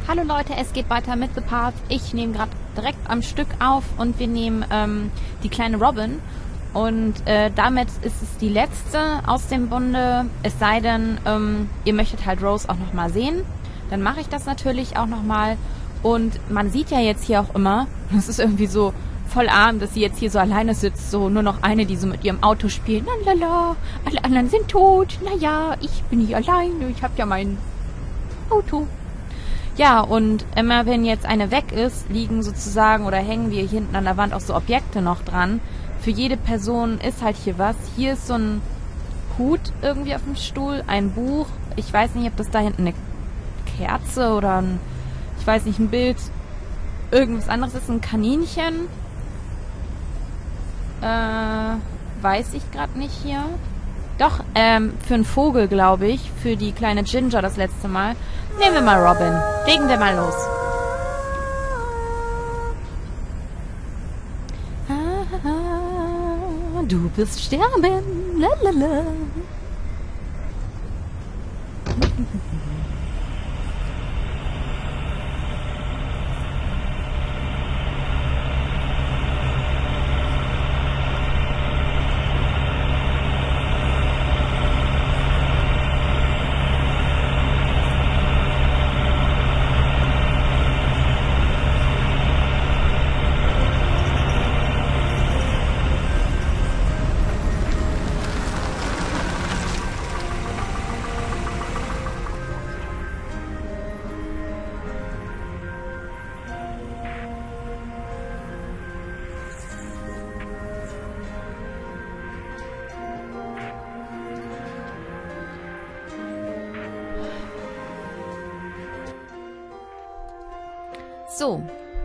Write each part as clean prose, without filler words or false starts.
Hallo Leute, es geht weiter mit The Path. Ich nehme gerade direkt am Stück auf und wir nehmen die kleine Robin. Und damit ist es die letzte aus dem Bunde. Es sei denn, ihr möchtet halt Rose auch nochmal sehen. Dann mache ich das natürlich auch nochmal. Und man sieht ja jetzt hier auch immer, das ist irgendwie so voll arm, dass sie jetzt hier so alleine sitzt. So nur noch eine, die so mit ihrem Auto spielt. Lalala, alle anderen sind tot. Naja, ich bin hier alleine. Ich habe ja mein Auto. Ja, und immer wenn jetzt eine weg ist, liegen sozusagen oder hängen wir hier hinten an der Wand auch so Objekte noch dran. Für jede Person ist halt hier was. Hier ist so ein Hut irgendwie auf dem Stuhl, ein Buch. Ich weiß nicht, ob das da hinten eine Kerze oder ein, ich weiß nicht, ein Bild, irgendwas anderes ist, ein Kaninchen. Weiß ich gerade nicht hier. Doch, für einen Vogel, glaube ich, für die kleine Ginger das letzte Mal. Nehmen wir mal Robin. Legen wir mal los. Du wirst sterben. Lalala. So,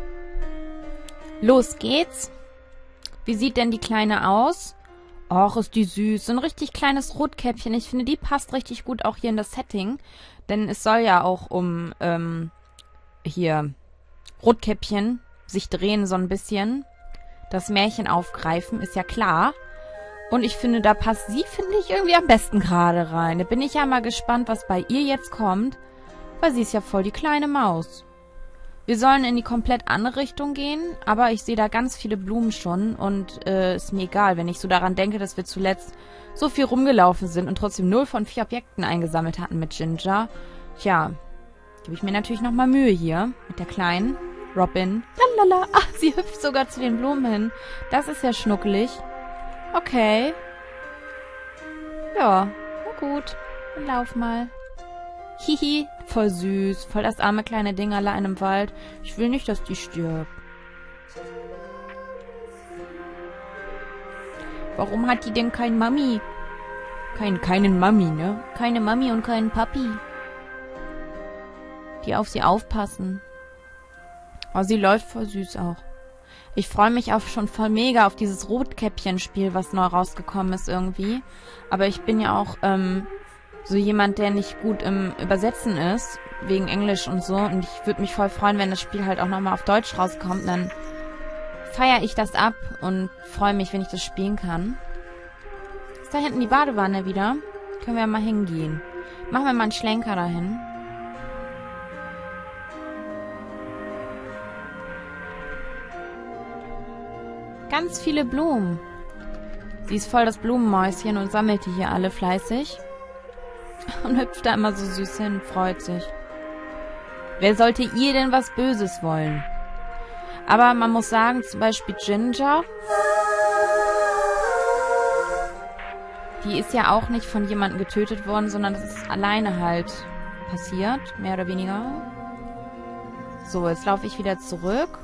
los geht's. Wie sieht denn die Kleine aus? Och, ist die süß. So ein richtig kleines Rotkäppchen. Ich finde, die passt richtig gut auch hier in das Setting. Denn es soll ja auch um, hier, Rotkäppchen sich drehen so ein bisschen. Das Märchen aufgreifen, ist ja klar. Und ich finde, da passt sie, finde ich, irgendwie am besten gerade rein. Da bin ich ja mal gespannt, was bei ihr jetzt kommt. Weil sie ist ja voll die kleine Maus. Wir sollen in die komplett andere Richtung gehen, aber ich sehe da ganz viele Blumen schon und ist mir egal, wenn ich so daran denke, dass wir zuletzt so viel rumgelaufen sind und trotzdem 0 von 4 Objekten eingesammelt hatten mit Ginger. Tja, gebe ich mir natürlich nochmal Mühe hier mit der kleinen Robin. Lalala, ach, sie hüpft sogar zu den Blumen hin. Das ist ja schnuckelig. Okay. Ja, na gut, dann lauf mal. Hihi, voll süß, voll das arme kleine Ding allein im Wald. Ich will nicht, dass die stirbt. Warum hat die denn kein Mami? Keinen Mami, ne? Keine Mami und keinen Papi. Die auf sie aufpassen. Oh, sie läuft voll süß auch. Ich freue mich auch schon voll mega auf dieses Rotkäppchen-Spiel, was neu rausgekommen ist irgendwie. Aber ich bin ja auch, so jemand, der nicht gut im Übersetzen ist, wegen Englisch und so. Und ich würde mich voll freuen, wenn das Spiel halt auch nochmal auf Deutsch rauskommt. Dann feiere ich das ab und freue mich, wenn ich das spielen kann. Ist da hinten die Badewanne wieder? Können wir ja mal hingehen. Machen wir mal einen Schlenker dahin. Ganz viele Blumen. Sie ist voll das Blumenmäuschen und sammelt die hier alle fleißig. Und hüpft da immer so süß hin, freut sich. Wer sollte ihr denn was Böses wollen? Aber man muss sagen, zum Beispiel Ginger, die ist ja auch nicht von jemandem getötet worden, sondern das ist alleine halt passiert, mehr oder weniger. So, jetzt laufe ich wieder zurück.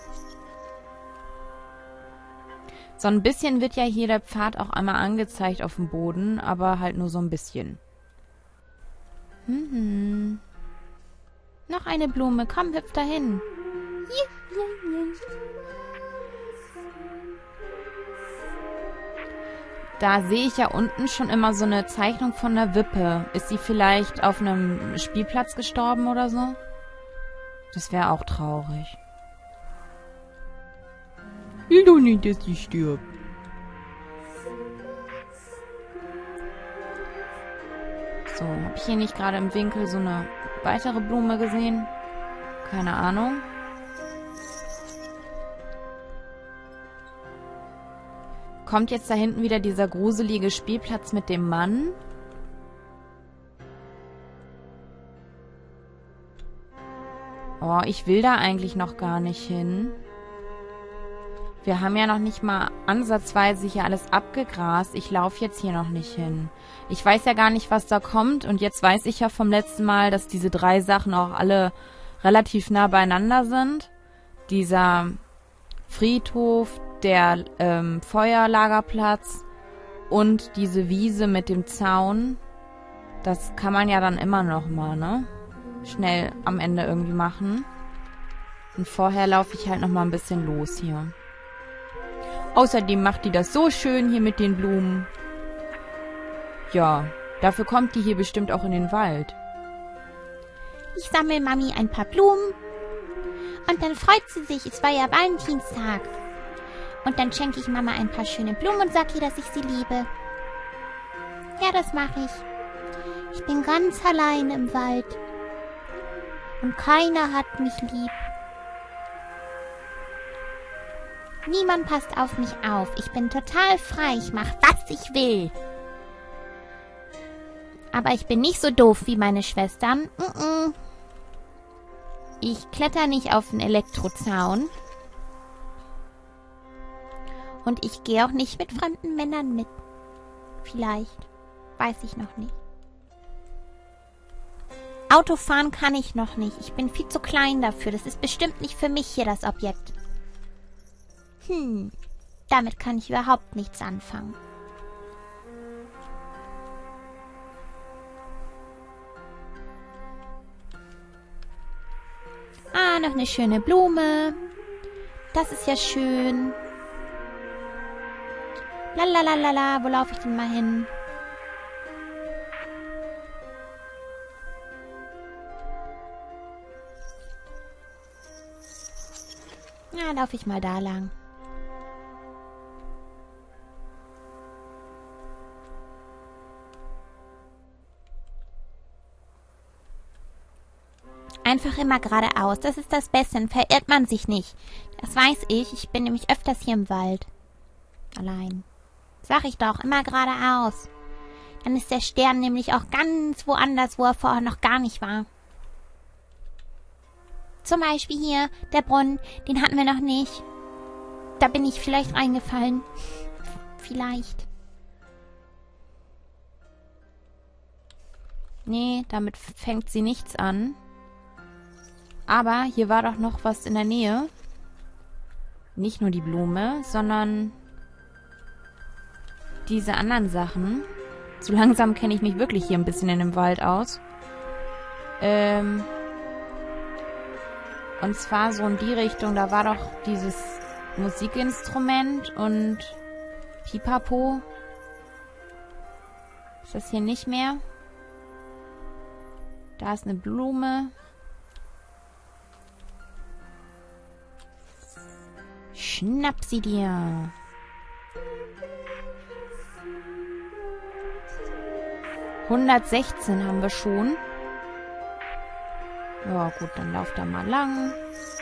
So ein bisschen wird ja hier der Pfad auch einmal angezeigt auf dem Boden, aber halt nur so ein bisschen. Noch eine Blume. Komm, hüpf dahin. Da sehe ich ja unten schon immer so eine Zeichnung von einer Wippe. Ist sie vielleicht auf einem Spielplatz gestorben oder so? Das wäre auch traurig. Ich will doch nicht, dass sie stirbt. So, habe ich hier nicht gerade im Winkel so eine weitere Blume gesehen? Keine Ahnung. Kommt jetzt da hinten wieder dieser gruselige Spielplatz mit dem Mann? Oh, ich will da eigentlich noch gar nicht hin. Wir haben ja noch nicht mal ansatzweise hier alles abgegrast. Ich laufe jetzt hier noch nicht hin. Ich weiß ja gar nicht, was da kommt. Und jetzt weiß ich ja vom letzten Mal, dass diese 3 Sachen auch alle relativ nah beieinander sind. Dieser Friedhof, der Feuerlagerplatz und diese Wiese mit dem Zaun. Das kann man ja dann immer noch mal, ne? Schnell am Ende irgendwie machen. Und vorher laufe ich halt noch mal ein bisschen los hier. Außerdem macht die das so schön hier mit den Blumen. Ja, dafür kommt die hier bestimmt auch in den Wald. Ich sammle Mami ein paar Blumen. Und dann freut sie sich. Es war ja Valentinstag. Und dann schenke ich Mama ein paar schöne Blumen und sage ihr, dass ich sie liebe. Ja, das mache ich. Ich bin ganz allein im Wald. Und keiner hat mich lieb. Niemand passt auf mich auf. Ich bin total frei. Ich mache, was ich will. Aber ich bin nicht so doof wie meine Schwestern. Ich kletter nicht auf den Elektrozaun. Und ich gehe auch nicht mit fremden Männern mit. Vielleicht. Weiß ich noch nicht. Autofahren kann ich noch nicht. Ich bin viel zu klein dafür. Das ist bestimmt nicht für mich hier, das Objekt. Damit kann ich überhaupt nichts anfangen. Ah, noch eine schöne Blume. Das ist ja schön. Lalalala, wo laufe ich denn mal hin? Ja, laufe ich mal da lang. Einfach immer geradeaus. Das ist das Beste. Dann verirrt man sich nicht. Das weiß ich. Ich bin nämlich öfters hier im Wald. Allein. Sag ich doch. Immer geradeaus. Dann ist der Stern nämlich auch ganz woanders, wo er vorher noch gar nicht war. Zum Beispiel hier, der Brunnen. Den hatten wir noch nicht. Da bin ich vielleicht reingefallen. Vielleicht. Nee, damit fängt sie nichts an. Aber hier war doch noch was in der Nähe. Nicht nur die Blume, sondern diese anderen Sachen. So langsam kenne ich mich wirklich hier ein bisschen in dem Wald aus. Und zwar so in die Richtung, da war doch dieses Musikinstrument und Pipapo. Ist das hier nicht mehr? Da ist eine Blume. Schnapp sie dir. $116 haben wir schon. Ja gut, dann lauft da mal lang.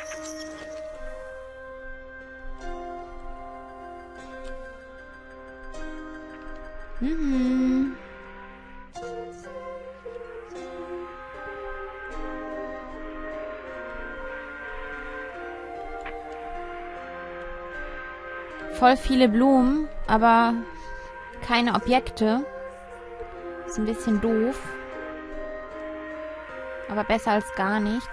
Voll viele Blumen, aber keine Objekte. Ist ein bisschen doof. Aber besser als gar nichts.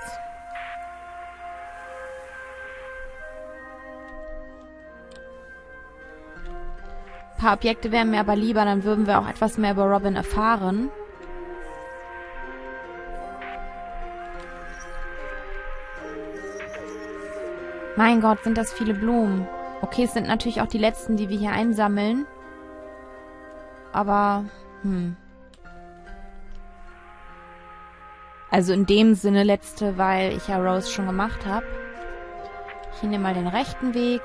Ein paar Objekte wären mir aber lieber, dann würden wir auch etwas mehr über Robin erfahren. Mein Gott, sind das viele Blumen. Okay, es sind natürlich auch die letzten, die wir hier einsammeln. Aber, Also in dem Sinne letzte, weil ich ja Rose schon gemacht habe. Ich nehme mal den rechten Weg.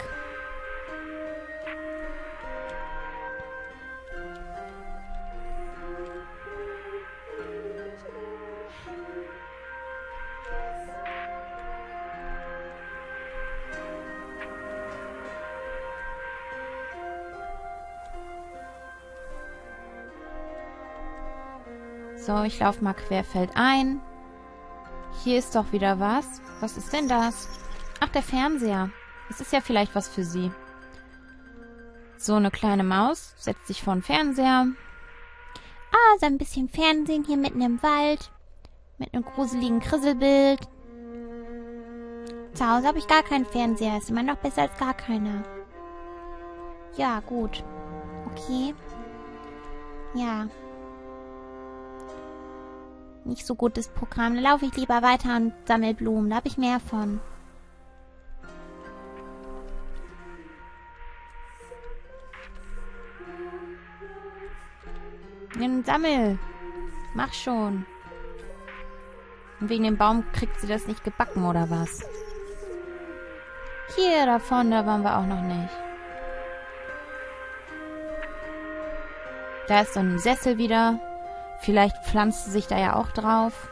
So, ich laufe mal querfeldein. Hier ist doch wieder was. Was ist denn das? Ach, der Fernseher. Das ist ja vielleicht was für sie. So, eine kleine Maus setzt sich vor den Fernseher. Ah, so ein bisschen Fernsehen hier mitten im Wald. Mit einem gruseligen Krisselbild. Zu Hause habe ich gar keinen Fernseher. Ist immer noch besser als gar keiner. Ja, gut. Okay. Ja. Nicht so gutes Programm. Da laufe ich lieber weiter und sammle Blumen. Da habe ich mehr von. Sammel. Mach schon. Und wegen dem Baum kriegt sie das nicht gebacken, oder was? Hier davon, da waren wir auch noch nicht. Da ist so ein Sessel wieder. Vielleicht pflanzt sie sich da ja auch drauf.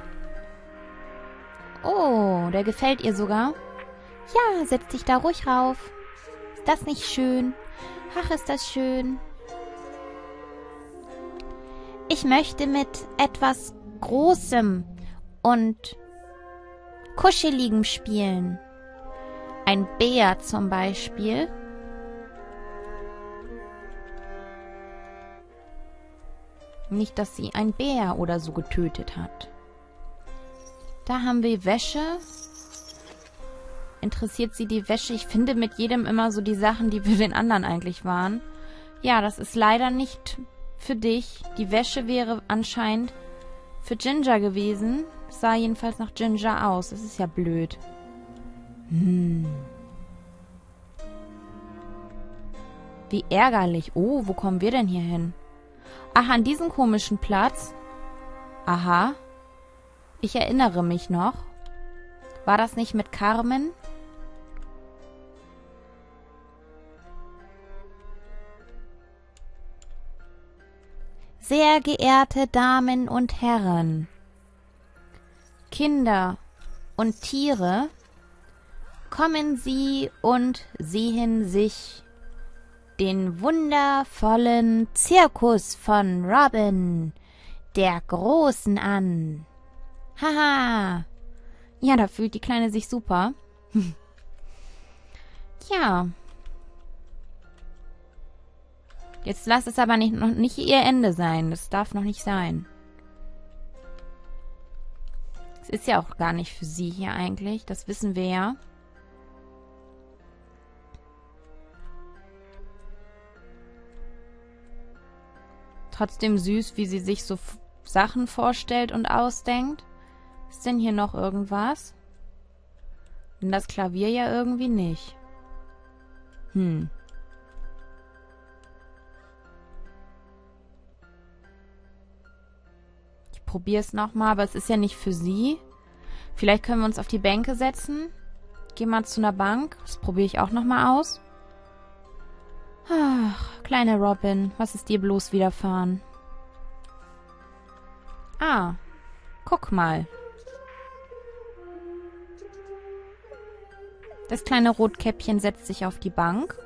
Oh, der gefällt ihr sogar. Ja, setz dich da ruhig rauf. Ist das nicht schön? Ach, ist das schön. Ich möchte mit etwas Großem und Kuscheligem spielen. Ein Bär zum Beispiel. Nicht, dass sie ein Bär oder so getötet hat. Da haben wir Wäsche. Interessiert sie die Wäsche? Ich finde mit jedem immer so die Sachen, die für den anderen eigentlich waren. Ja, das ist leider nicht für dich. Die Wäsche wäre anscheinend für Ginger gewesen. Sah jedenfalls nach Ginger aus. Das ist ja blöd. Wie ärgerlich. Oh, wo kommen wir denn hier hin? Ach, an diesen komischen Platz. Aha. Ich erinnere mich noch. War das nicht mit Carmen? Sehr geehrte Damen und Herren, Kinder und Tiere, kommen Sie und sehen sich den wundervollen Zirkus von Robin, der Großen, an. Haha. Ja, da fühlt die Kleine sich super. Ja. Jetzt lass es aber noch nicht ihr Ende sein. Das darf noch nicht sein. Es ist ja auch gar nicht für sie hier eigentlich. Das wissen wir ja. Trotzdem süß, wie sie sich so Sachen vorstellt und ausdenkt. Ist denn hier noch irgendwas? Denn das Klavier ja irgendwie nicht. Ich probiere es nochmal, aber es ist ja nicht für sie. Vielleicht können wir uns auf die Bänke setzen. Geh mal zu einer Bank. Das probiere ich auch nochmal aus. Ach, kleine Robin, was ist dir bloß widerfahren? Ah, guck mal. Das kleine Rotkäppchen setzt sich auf die Bank.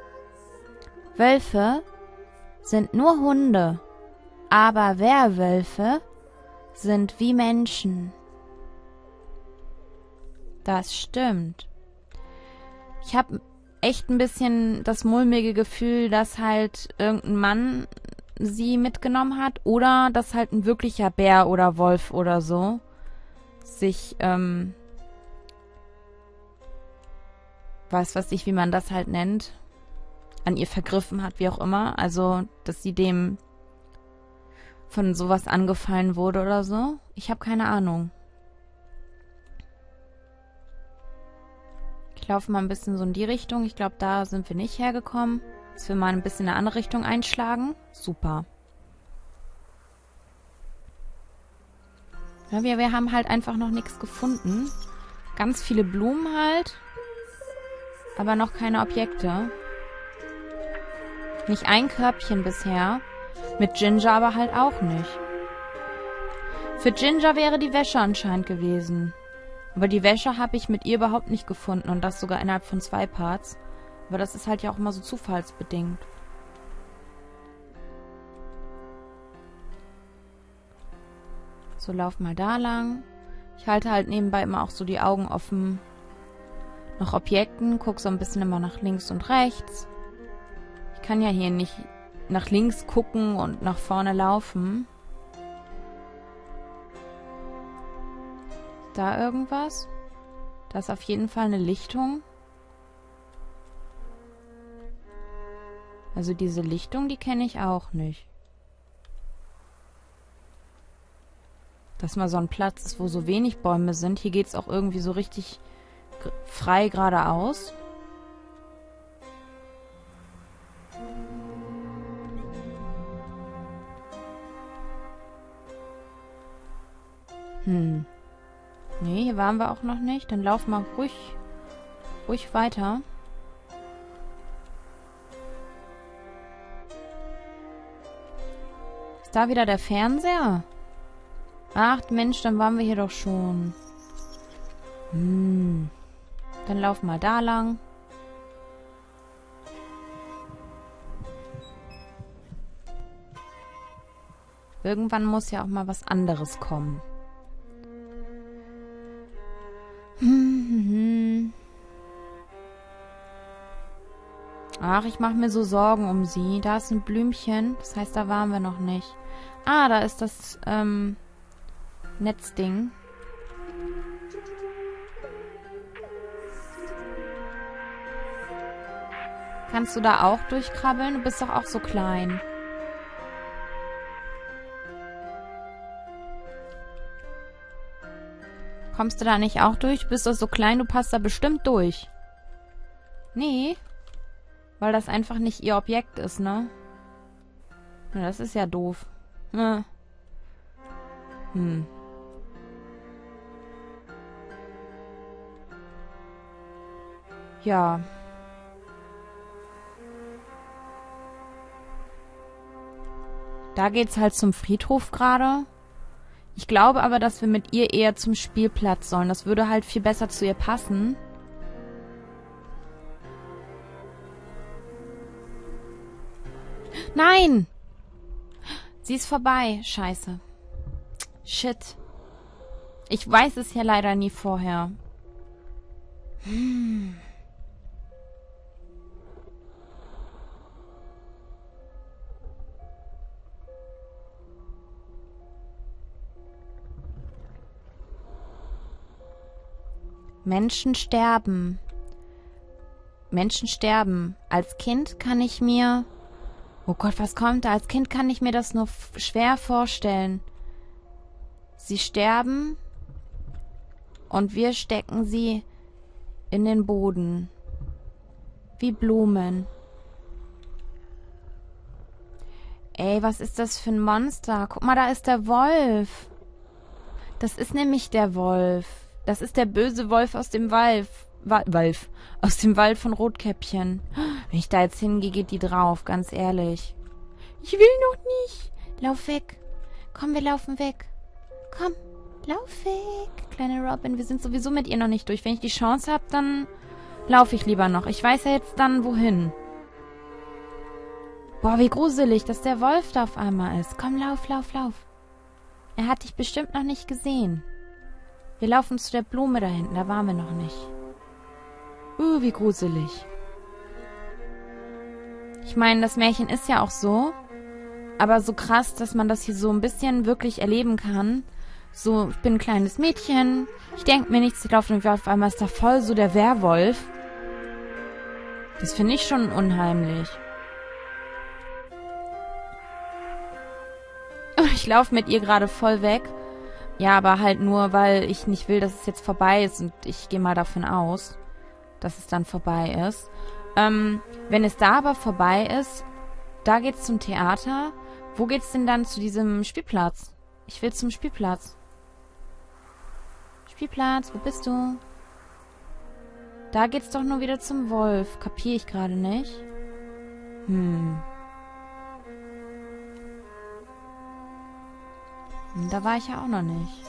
Wölfe sind nur Hunde, aber Werwölfe sind wie Menschen. Das stimmt. Ich habe echt ein bisschen das mulmige Gefühl, dass halt irgendein Mann sie mitgenommen hat oder dass halt ein wirklicher Bär oder Wolf oder so sich, weiß ich, wie man das halt nennt, an ihr vergriffen hat, wie auch immer. Also, dass sie dem von sowas angefallen wurde oder so. Ich habe keine Ahnung. Ich laufe mal ein bisschen so in die Richtung. Ich glaube, da sind wir nicht hergekommen. Dass wir mal ein bisschen in eine andere Richtung einschlagen. Super. Ja, wir haben halt einfach noch nichts gefunden. Ganz viele Blumen halt. Aber noch keine Objekte. Nicht ein Körbchen bisher. Mit Ginger aber halt auch nicht. Für Ginger wäre die Wäsche anscheinend gewesen. Aber die Wäsche habe ich mit ihr überhaupt nicht gefunden. Und das sogar innerhalb von 2 Parts. Aber das ist halt ja auch immer so zufallsbedingt. So, lauf mal da lang. Ich halte halt nebenbei immer auch so die Augen offen nach Objekten. Guck so ein bisschen immer nach links und rechts. Ich kann ja hier nicht nach links gucken und nach vorne laufen. Ist da irgendwas? Da ist auf jeden Fall eine Lichtung. Also diese Lichtung, die kenne ich auch nicht. Dass mal so ein Platz ist, wo so wenig Bäume sind. Hier geht es auch irgendwie so richtig frei geradeaus. Nee, hier waren wir auch noch nicht. Dann laufen wir ruhig weiter. Ist da wieder der Fernseher? Ach, Mensch, dann waren wir hier doch schon. Dann lauf mal da lang. Irgendwann muss ja auch mal was anderes kommen. Ach, ich mache mir so Sorgen um sie. Da ist ein Blümchen. Das heißt, da waren wir noch nicht. Ah, da ist das Netzding. Kannst du da auch durchkrabbeln? Du bist doch auch so klein. Kommst du da nicht auch durch? Du bist doch so klein, du passt da bestimmt durch. Nee. Weil das einfach nicht ihr Objekt ist, ne? Ja, das ist ja doof. Ja. Da geht's halt zum Friedhof gerade. Ich glaube aber, dass wir mit ihr eher zum Spielplatz sollen. Das würde halt viel besser zu ihr passen. Nein! Sie ist vorbei. Scheiße. Shit. Ich weiß es ja leider nie vorher. Menschen sterben. Menschen sterben. Als Kind kann ich mir... Oh Gott, was kommt da? Als Kind kann ich mir das nur schwer vorstellen. Sie sterben und wir stecken sie in den Boden. Wie Blumen. Ey, was ist das für ein Monster? Guck mal, da ist der Wolf. Das ist nämlich der Wolf. Das ist der böse Wolf aus dem Wald. Aus dem Wald von Rotkäppchen. Wenn ich da jetzt hingehe, geht die drauf, ganz ehrlich. Ich will noch nicht. Lauf weg. Komm, wir laufen weg. Komm, lauf weg, kleine Robin. Wir sind sowieso mit ihr noch nicht durch. Wenn ich die Chance habe, dann laufe ich lieber noch. Ich weiß ja jetzt dann, wohin. Boah, wie gruselig, dass der Wolf da auf einmal ist. Komm, lauf, lauf, lauf. Er hat dich bestimmt noch nicht gesehen. Wir laufen zu der Blume da hinten. Da waren wir noch nicht. Wie gruselig. Ich meine, das Märchen ist ja auch so. Aber so krass, dass man das hier so ein bisschen wirklich erleben kann. So, ich bin ein kleines Mädchen. Ich denke mir nichts. Ich laufe und auf einmal ist da voll so der Werwolf. Das finde ich schon unheimlich. Ich laufe mit ihr gerade voll weg. Ja, aber halt nur, weil ich nicht will, dass es jetzt vorbei ist. Und ich gehe mal davon aus, dass es dann vorbei ist. Wenn es da aber vorbei ist, da geht's zum Theater. Wo geht's denn dann zu diesem Spielplatz? Ich will zum Spielplatz. Spielplatz, wo bist du? Da geht's doch nur wieder zum Wolf. Kapiere ich gerade nicht. Da war ich ja auch noch nicht.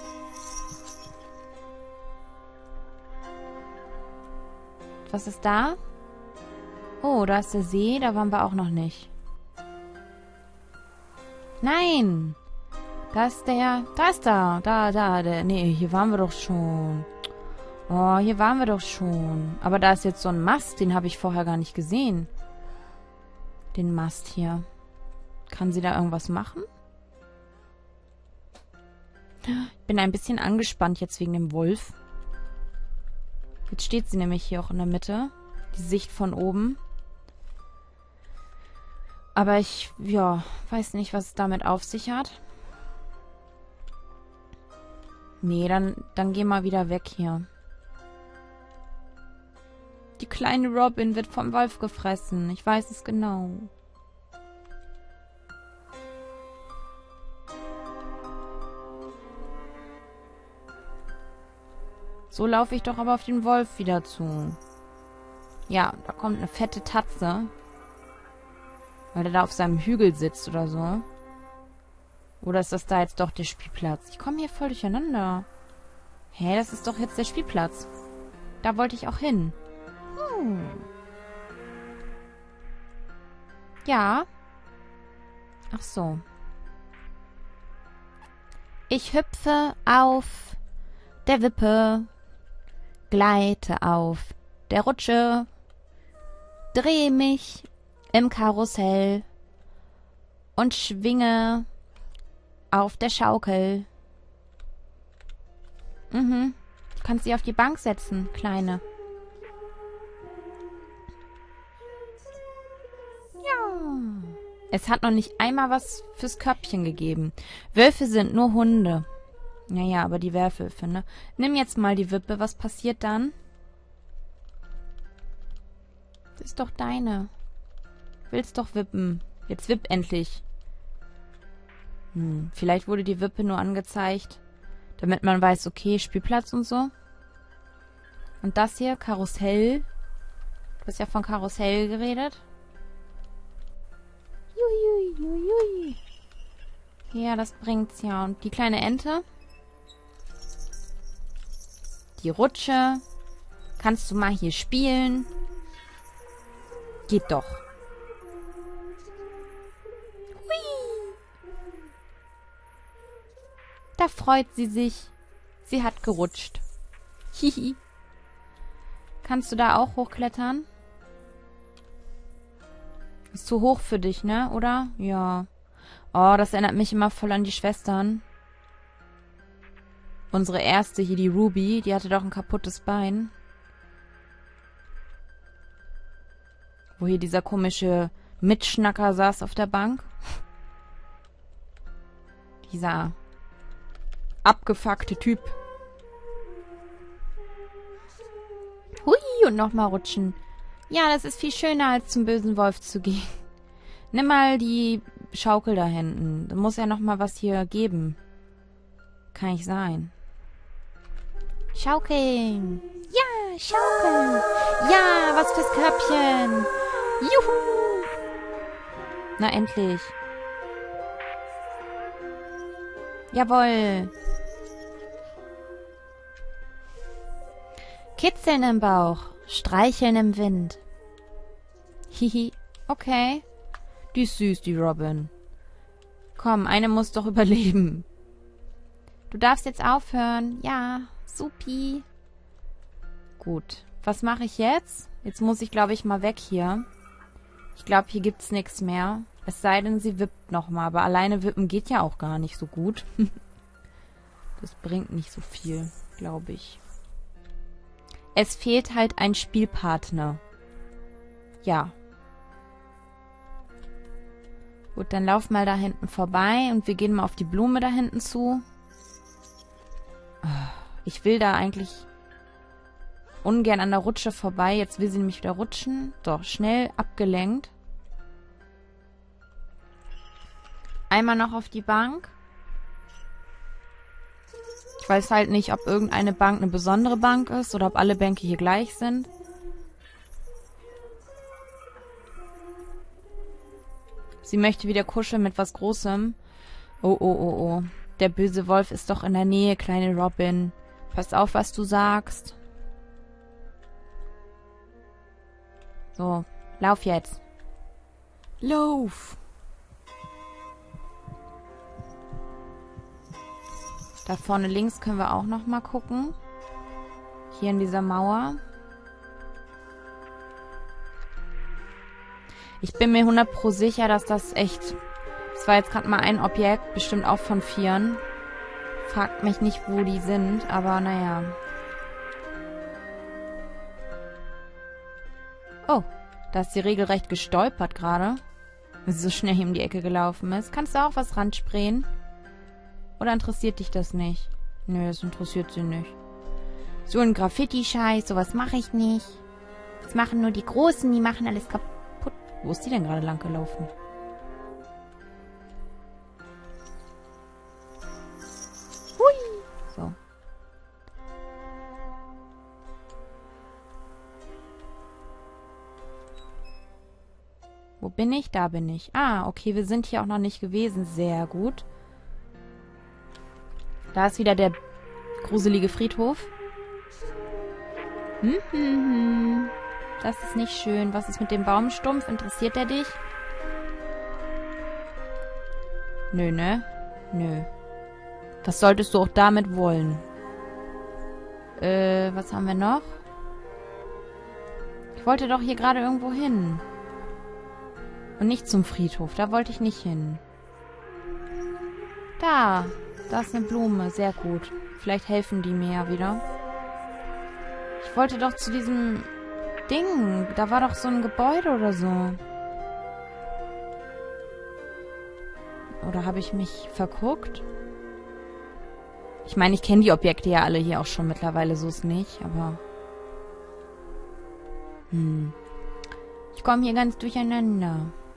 Was ist da? Oh, da ist der See. Da waren wir auch noch nicht. Nein! Da ist der. Da ist er. Der. Nee, hier waren wir doch schon. Oh, hier waren wir doch schon. Aber da ist jetzt so ein Mast, den habe ich vorher gar nicht gesehen. Den Mast hier. Kann sie da irgendwas machen? Ich bin ein bisschen angespannt jetzt wegen dem Wolf. Jetzt steht sie nämlich hier auch in der Mitte. Die Sicht von oben. Aber ich, ja, weiß nicht, was es damit auf sich hat. Nee, dann geh mal wieder weg hier. Die kleine Robin wird vom Wolf gefressen. Ich weiß es genau. So laufe ich doch aber auf den Wolf wieder zu. Ja, da kommt eine fette Tatze. Weil der da auf seinem Hügel sitzt oder so. Oder ist das da jetzt doch der Spielplatz? Ich komme hier voll durcheinander. Hä, das ist doch jetzt der Spielplatz. Da wollte ich auch hin. Ja. Ach so. Ich hüpfe auf der Wippe, gleite auf der Rutsche, drehe mich im Karussell und schwinge auf der Schaukel. Du kannst sie auf die Bank setzen, Kleine. Es hat noch nicht einmal was fürs Köpfchen gegeben. Wölfe sind nur Hunde. Naja, aber die Werwölfe, ne? Nimm jetzt mal die Wippe. Was passiert dann? Das ist doch deine. Willst doch wippen. Jetzt wipp endlich. Vielleicht wurde die Wippe nur angezeigt, damit man weiß, okay, Spielplatz und so. Und das hier, Karussell. Du hast ja von Karussell geredet. Ja, das bringt's ja. Und die kleine Ente? Die Rutsche? Kannst du mal hier spielen? Geht doch. Hui. Da freut sie sich. Sie hat gerutscht. Hihi. Kannst du da auch hochklettern? Ist zu hoch für dich, ne? Oder? Ja. Oh, das erinnert mich immer voll an die Schwestern. Unsere erste hier, die Ruby, die hatte doch ein kaputtes Bein. Wo hier dieser komische Mitschnacker saß auf der Bank. Dieser abgefuckte Typ. Hui, und nochmal rutschen. Ja, das ist viel schöner, als zum bösen Wolf zu gehen. Nimm mal die Schaukel da hinten. Da muss ja nochmal was hier geben. Kann nicht sein. Schaukeln. Ja, schaukeln. Ja, was fürs Köpfchen. Juhu. Na, endlich. Jawohl. Kitzeln im Bauch. Streicheln im Wind. Hihi. Okay. Die ist süß, die Robin. Komm, eine muss doch überleben. Du darfst jetzt aufhören. Ja, supi. Gut. Was mache ich jetzt? Jetzt muss ich, glaube ich, mal weg hier. Ich glaube, hier gibt's nichts mehr. Es sei denn, sie wippt nochmal. Aber alleine wippen geht ja auch gar nicht so gut. Das bringt nicht so viel, glaube ich. Es fehlt halt ein Spielpartner. Ja. Gut, dann lauf mal da hinten vorbei und wir gehen mal auf die Blume da hinten zu. Ich will da eigentlich ungern an der Rutsche vorbei. Jetzt will sie nämlich wieder rutschen. Doch, schnell abgelenkt. Einmal noch auf die Bank. Ich weiß halt nicht, ob irgendeine Bank eine besondere Bank ist oder ob alle Bänke hier gleich sind. Sie möchte wieder kuscheln mit was Großem. Oh, oh, oh, oh. Der böse Wolf ist doch in der Nähe, kleine Robin. Pass auf, was du sagst. So, lauf jetzt. Lauf! Da vorne links können wir auch noch mal gucken. Hier in dieser Mauer. Ich bin mir 100% sicher, dass das echt... Das war jetzt gerade mal ein Objekt, bestimmt auch von 4. Fragt mich nicht, wo die sind, aber naja. Oh, da ist sie regelrecht gestolpert gerade. Weil sie so schnell hier um die Ecke gelaufen ist. Kannst du auch was ransprayen? Oder interessiert dich das nicht? Nö, das interessiert sie nicht. So ein Graffiti-Scheiß, sowas mache ich nicht. Das machen nur die Großen, die machen alles kaputt. Wo ist die denn gerade lang gelaufen? Hui! So. Wo bin ich? Da bin ich. Ah, okay, wir sind hier auch noch nicht gewesen. Sehr gut. Da ist wieder der gruselige Friedhof. Das ist nicht schön. Was ist mit dem Baumstumpf? Interessiert der dich? Nö, ne? Nö. Was solltest du auch damit wollen? Was haben wir noch? Ich wollte doch hier gerade irgendwo hin. Und nicht zum Friedhof. Da wollte ich nicht hin. Da. Da ist eine Blume. Sehr gut. Vielleicht helfen die mir ja wieder. Ich wollte doch zu diesem Ding. Da war doch so ein Gebäude oder so. Oder habe ich mich verguckt? Ich meine, ich kenne die Objekte ja alle hier auch schon mittlerweile. So ist nicht, aber... Ich komme hier ganz durcheinander.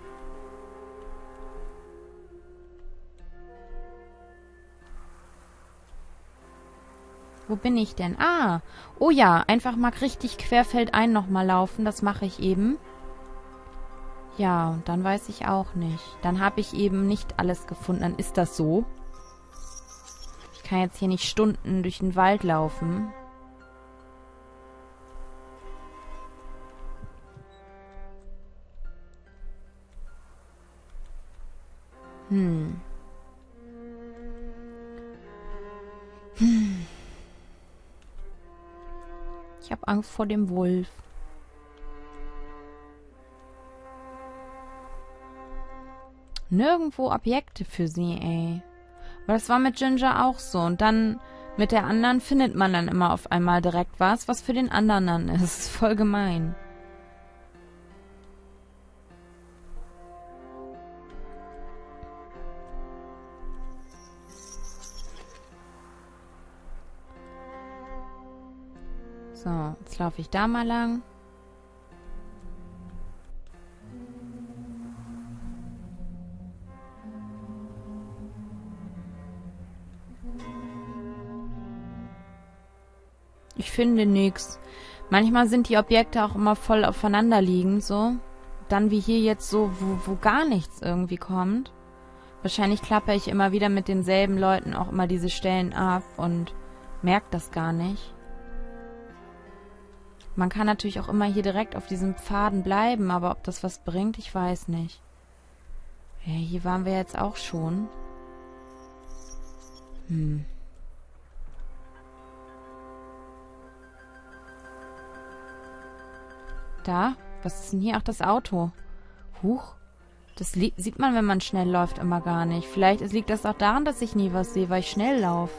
Wo bin ich denn? Ah, oh ja, einfach mal richtig querfeldein nochmal laufen. Das mache ich eben. Ja, und dann weiß ich auch nicht. Dann habe ich eben nicht alles gefunden. Dann ist das so. Ich kann jetzt hier nicht Stunden durch den Wald laufen. Ich habe Angst vor dem Wolf. Nirgendwo Objekte für sie, ey. Aber das war mit Ginger auch so. Und dann mit der anderen findet man dann immer auf einmal direkt was für den anderen dann ist. Das ist voll gemein. So, jetzt laufe ich da mal lang. Ich finde nix. Manchmal sind die Objekte auch immer voll aufeinander liegend, so. Dann wie hier jetzt so, wo gar nichts irgendwie kommt. Wahrscheinlich klappe ich immer wieder mit denselben Leuten auch immer diese Stellen ab und merke das gar nicht. Man kann natürlich auch immer hier direkt auf diesem Pfaden bleiben, aber ob das was bringt, ich weiß nicht. Ja, hier waren wir jetzt auch schon. Da? Was ist denn hier? Ach, das Auto. Huch. Das sieht man, wenn man schnell läuft, immer gar nicht. Vielleicht liegt das auch daran, dass ich nie was sehe, weil ich schnell laufe.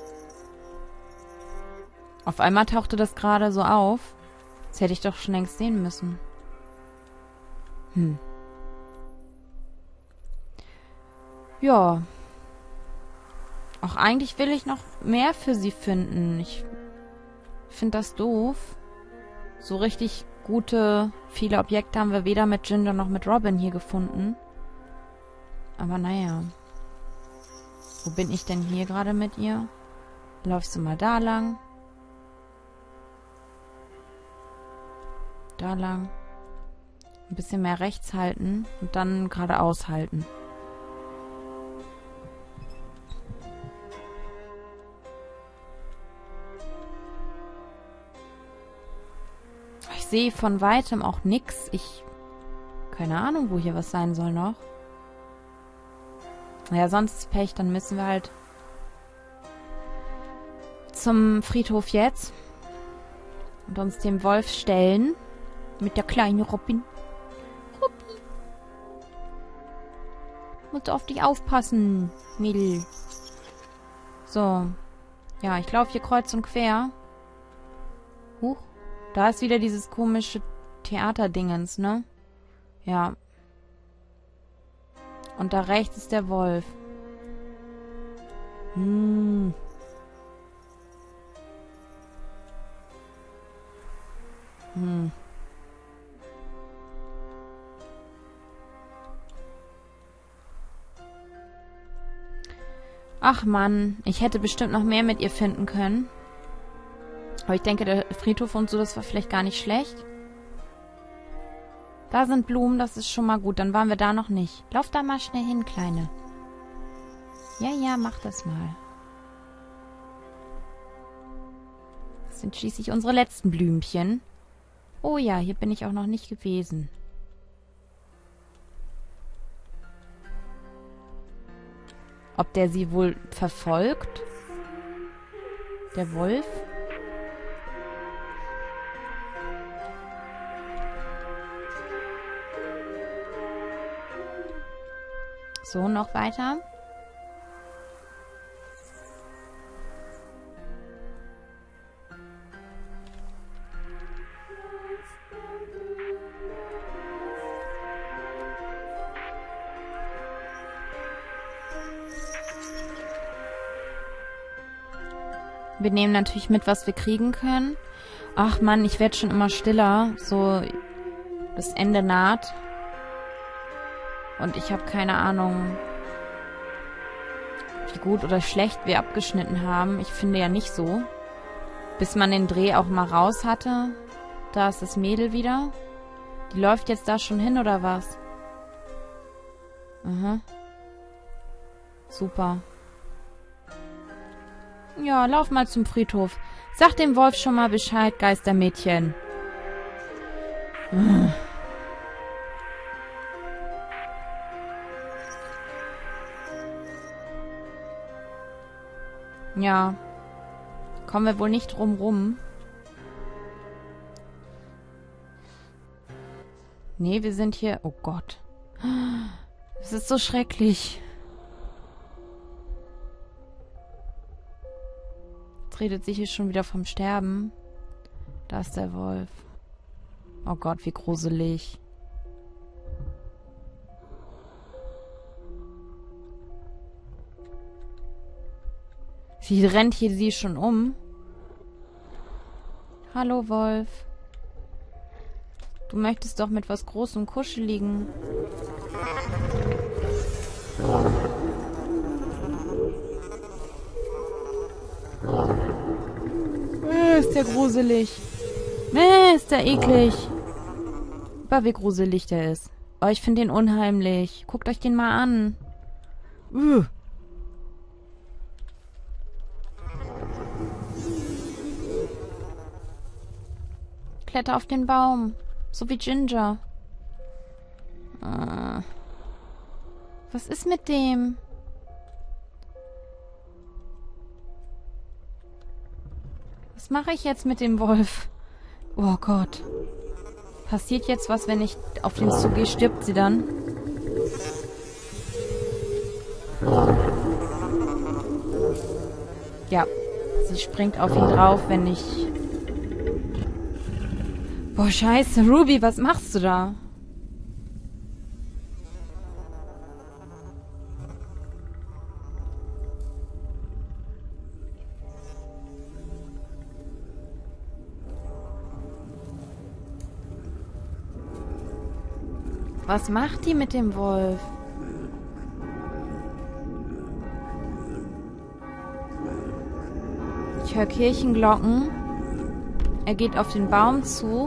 Auf einmal tauchte das gerade so auf. Das hätte ich doch schon längst sehen müssen. Ja. Auch eigentlich will ich noch mehr für sie finden. Ich finde das doof. So richtig gute, viele Objekte haben wir weder mit Ginger noch mit Robin hier gefunden. Aber naja. Wo bin ich denn hier gerade mit ihr? Läufst du mal da lang? Da lang. Ein bisschen mehr rechts halten und dann geradeaus halten. Ich sehe von weitem auch nix. Keine Ahnung, wo hier was sein soll noch. Naja, sonst ist Pech, dann müssen wir halt zum Friedhof jetzt. Und uns dem Wolf stellen. Mit der kleinen Robin. Robin. Musst auf dich aufpassen, Mädel. So. Ja, ich laufe hier kreuz und quer. Huch. Da ist wieder dieses komische Theaterdingens, ne? Ja. Und da rechts ist der Wolf. Hm. Ach Mann, ich hätte bestimmt noch mehr mit ihr finden können. Aber ich denke, der Friedhof und so, das war vielleicht gar nicht schlecht. Da sind Blumen, das ist schon mal gut. Dann waren wir da noch nicht. Lauf da mal schnell hin, Kleine. Ja, ja, mach das mal. Das sind schließlich unsere letzten Blümchen. Oh ja, hier bin ich auch noch nicht gewesen. Ob der sie wohl verfolgt? Der Wolf? So, noch weiter. Wir nehmen natürlich mit, was wir kriegen können. Ach Mann, ich werde schon immer stiller. So, das Ende naht. Und ich habe keine Ahnung, wie gut oder schlecht wir abgeschnitten haben. Ich finde ja nicht so. Bis man den Dreh auch mal raus hatte. Da ist das Mädel wieder. Die läuft jetzt da schon hin, oder was? Aha. Super. Ja, lauf mal zum Friedhof. Sag dem Wolf schon mal Bescheid, Geistermädchen. Ja. Kommen wir wohl nicht drum rum. Nee, wir sind hier... Oh Gott. Es ist so schrecklich. Jetzt redet sich hier schon wieder vom Sterben. Da ist der Wolf. Oh Gott, wie gruselig. Sie rennt hier sie schon um. Hallo, Wolf. Du möchtest doch mit was Großem kuscheligen. Ist der gruselig. Ist der eklig. Aber wie gruselig der ist. Oh, ich finde den unheimlich. Guckt euch den mal an. Kletter auf den Baum. So wie Ginger. Was ist mit dem? Was mache ich jetzt mit dem Wolf? Oh Gott. Passiert jetzt was, wenn ich auf den zugehe? Stirbt sie dann? Ja. Sie springt auf ihn drauf, wenn ich... Boah, scheiße. Ruby, was machst du da? Was macht die mit dem Wolf? Ich höre Kirchenglocken. Er geht auf den Baum zu.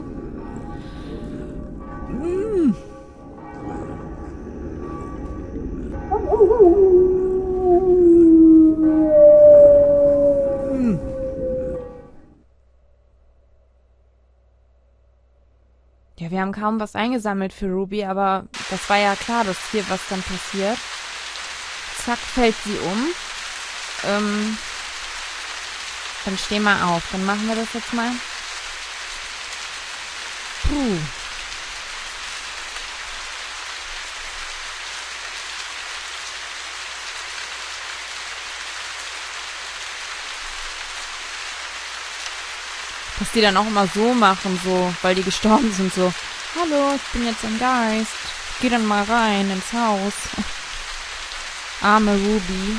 Ja, wir haben kaum was eingesammelt für Ruby, aber das war ja klar, dass hier was dann passiert. Zack, fällt sie um. Dann steh mal auf. Dann machen wir das jetzt mal. Puh. Dass die dann auch immer so machen, so, weil die gestorben sind, so. Hallo, ich bin jetzt ein Geist. Geh dann mal rein ins Haus. Arme Ruby.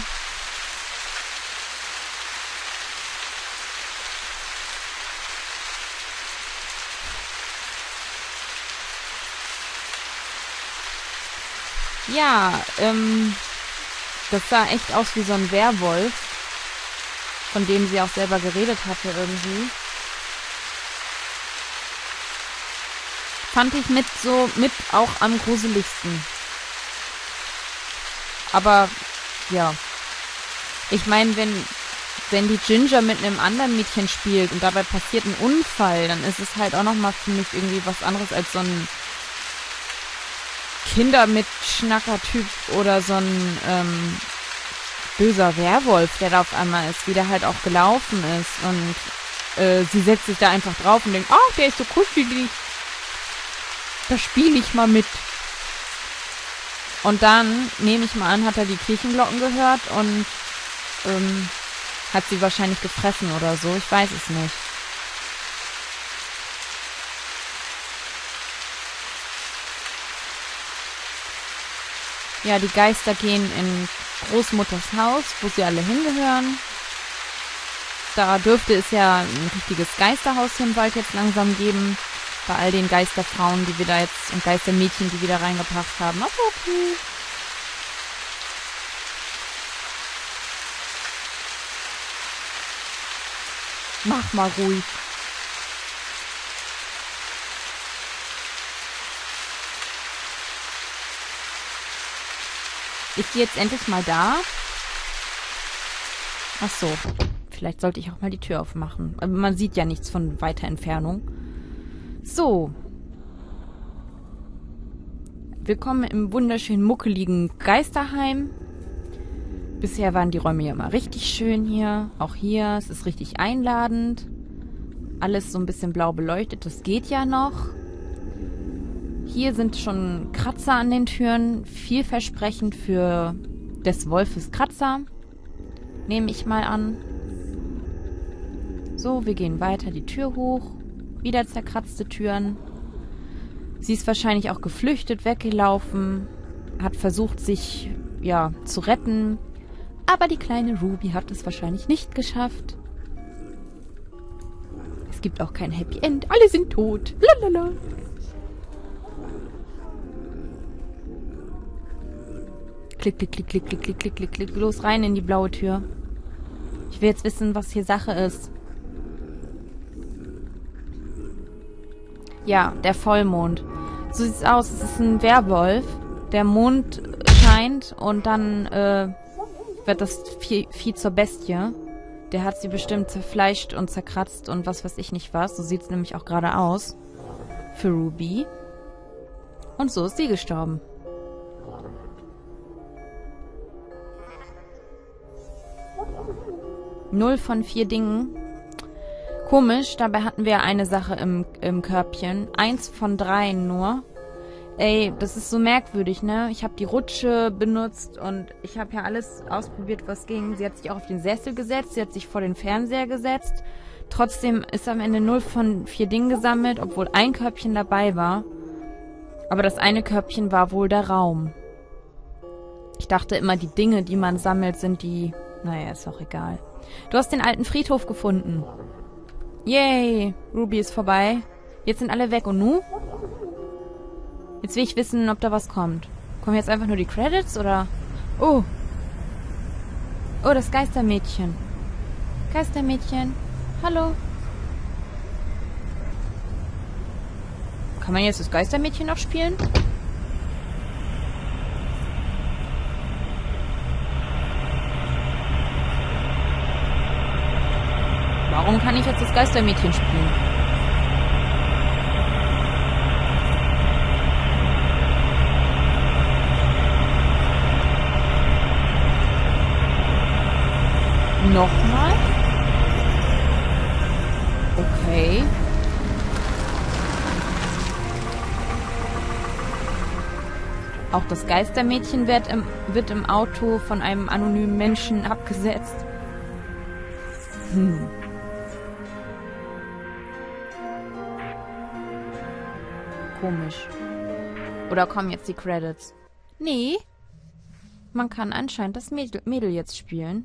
Ja, das sah echt aus wie so ein Werwolf, von dem sie auch selber geredet hatte irgendwie. Fand ich mit auch am gruseligsten. Aber, ja. Ich meine, wenn die Ginger mit einem anderen Mädchen spielt und dabei passiert ein Unfall, dann ist es halt auch nochmal für mich irgendwie was anderes als so ein Kinder-mit-Schnacker-Typ oder so ein böser Werwolf, der da auf einmal ist, wie der halt auch gelaufen ist. Und sie setzt sich da einfach drauf und denkt, ach, der ist so kuschelig. Da spiele ich mal mit. Und dann, nehme ich mal an, hat er die Kirchenglocken gehört und hat sie wahrscheinlich gefressen oder so. Ich weiß es nicht. Ja, die Geister gehen in Großmutters Haus, wo sie alle hingehören. Da dürfte es ja ein richtiges Geisterhaus hier im Wald jetzt langsam geben. Bei all den Geisterfrauen, die wir da jetzt, und Geistermädchen, die wir da reingebracht haben. Aber okay. Mach mal ruhig. Ich gehe jetzt endlich mal da. Ach so. Vielleicht sollte ich auch mal die Tür aufmachen. Aber man sieht ja nichts von weiter Entfernung. So. Willkommen im wunderschönen, muckeligen Geisterheim. Bisher waren die Räume ja immer richtig schön hier. Auch hier. Es ist richtig einladend. Alles so ein bisschen blau beleuchtet. Das geht ja noch. Hier sind schon Kratzer an den Türen. Vielversprechend für des Wolfes Kratzer. Nehme ich mal an. So, wir gehen weiter die Tür hoch. Wieder zerkratzte Türen. Sie ist wahrscheinlich auch geflüchtet, weggelaufen. Hat versucht, sich, ja, zu retten. Aber die kleine Ruby hat es wahrscheinlich nicht geschafft. Es gibt auch kein Happy End. Alle sind tot. Lalala. Klick, klick, klick, klick, klick, klick, klick, klick, klick. Los rein in die blaue Tür. Ich will jetzt wissen, was hier Sache ist. Ja, der Vollmond. So sieht's aus. Es ist ein Werwolf. Der Mond scheint und dann wird das Vieh zur Bestie. Der hat sie bestimmt zerfleischt und zerkratzt und was weiß ich nicht was. So sieht's nämlich auch gerade aus. Für Ruby. Und so ist sie gestorben. Null von 4 Dingen. Komisch, dabei hatten wir eine Sache im Körbchen. 1 von 3 nur. Ey, das ist so merkwürdig, ne? Ich habe die Rutsche benutzt und ich habe ja alles ausprobiert, was ging. Sie hat sich auch auf den Sessel gesetzt, sie hat sich vor den Fernseher gesetzt. Trotzdem ist am Ende 0 von 4 Dingen gesammelt, obwohl ein Körbchen dabei war. Aber das eine Körbchen war wohl der Raum. Ich dachte immer, die Dinge, die man sammelt, sind die... Naja, ist auch egal. Du hast den alten Friedhof gefunden. Yay, Ruby ist vorbei. Jetzt sind alle weg. Und nu? Jetzt will ich wissen, ob da was kommt. Kommen jetzt einfach nur die Credits, oder? Oh. Oh, das Geistermädchen. Geistermädchen. Hallo. Kann man jetzt das Geistermädchen noch spielen? Warum kann ich jetzt das Geistermädchen spielen? Nochmal? Auch das Geistermädchen wird im Auto von einem anonymen Menschen abgesetzt. Komisch. Oder kommen jetzt die Credits? Nee. Man kann anscheinend das Mädel jetzt spielen.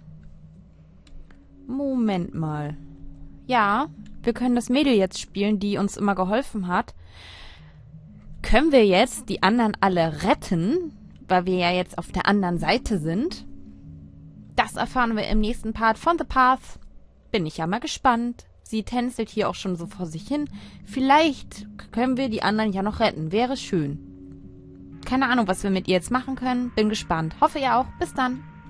Moment mal. Ja, wir können das Mädel jetzt spielen, die uns immer geholfen hat. Können wir jetzt die anderen alle retten, weil wir ja jetzt auf der anderen Seite sind? Das erfahren wir im nächsten Part von The Path. Bin ich ja mal gespannt. Sie tänzelt hier auch schon so vor sich hin. Vielleicht können wir die anderen ja noch retten. Wäre schön. Keine Ahnung, was wir mit ihr jetzt machen können. Bin gespannt. Hoffe ihr auch. Bis dann.